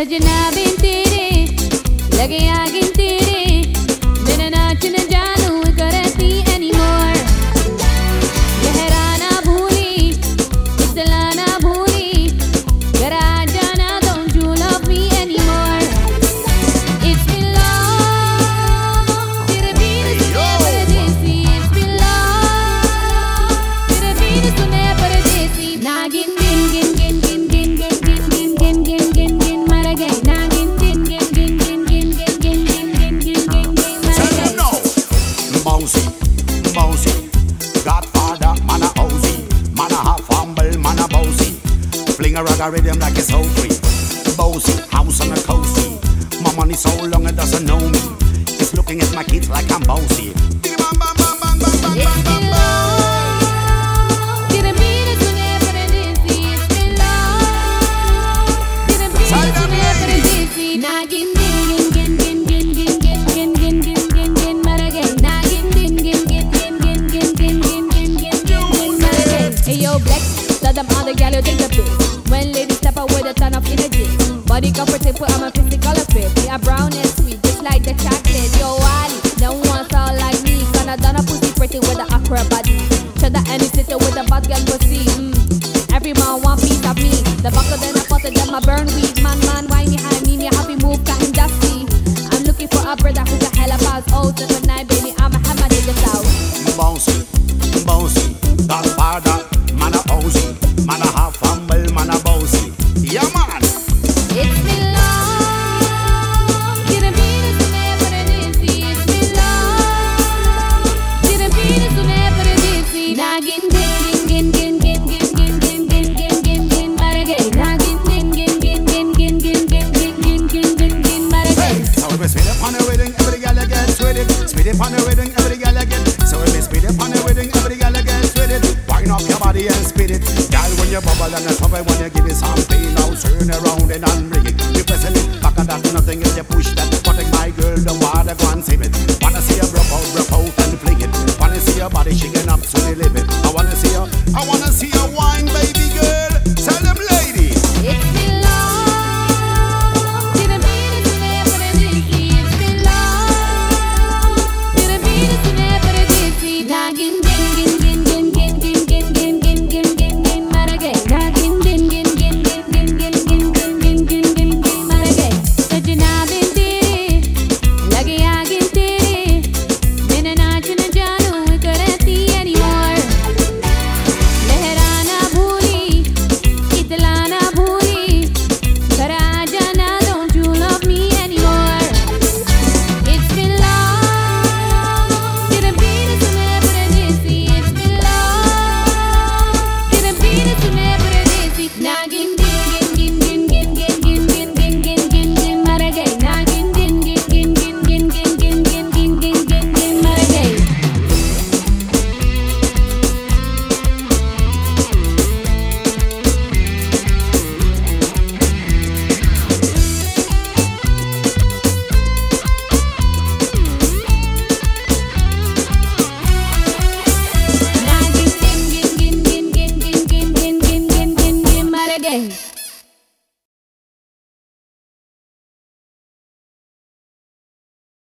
सजना बिन तेरे लगे आगे तेरे मेरा नाच न जानू करती anymore गहराना भूली इतलाना भूली गरा जाना don't you love me anymore it's been long तेरे बिन सुने परदेसी it's been long तेरे बिन सुने परदेसी नागिन गिन गिन गिन गिन गिन गिन गिन गिन गिन गिन गिन मर गए नागिन गिन गिन गिन गिन गिन गिन गिन गिन गिन गिन गिन मर गए bouncy bouncy Godfather man a Ozzy man a half humble man a bouncy fling a ragga rhythm like it's so free bouncy house on a coasty my money so long it doesn't know me it's looking at my kids like I'm bouncy it's been long तेरे बिन सुने परदेसी it's been long तेरे बिन सुने परदेसी नागिन गिन गिन गिन गिन गिन गिन गिन गिन गिन गिन गिन मर गए नागिन गिन गिन गिन गिन गिन गिन गिन गिन गिन गिन गिन मर गए hey yo black tell them all the gal you think the best when ladies step out with a ton of energy body comfortable I'm a physical fit we are brown and sweet just like the chocolate yo Wally no one's all like me gonna done a pussy pretty with the aqua body should the any sitter with the bad girl pussy every man want piece of me the buckle then I put it them I burn weed man why me high me happy move got him dusty I'm looking for a brother who's a hella pass oh tonight baby I'm a hammer in the south bouncy bouncy Godfather man a Ozzy man a half humble man a bouncy yeah man it's been long तेरे बिन सुने परदेसी it's been long तेरे बिन सुने परदेसी नागिन गिन गिन गिन गिन गिन गिन गिन गिन गिन गिन मर गए नागिन गिन गिन गिन गिन गिन गिन गिन गिन गिन गिन गिन मर गए so we spit up on the wedding every gal gets with it spit up on the wedding every gal get so we spit up on the wedding every gal gets with it wind up your body and spit it gal when you bubble and the trouble when you give it some pain now turn around and unreal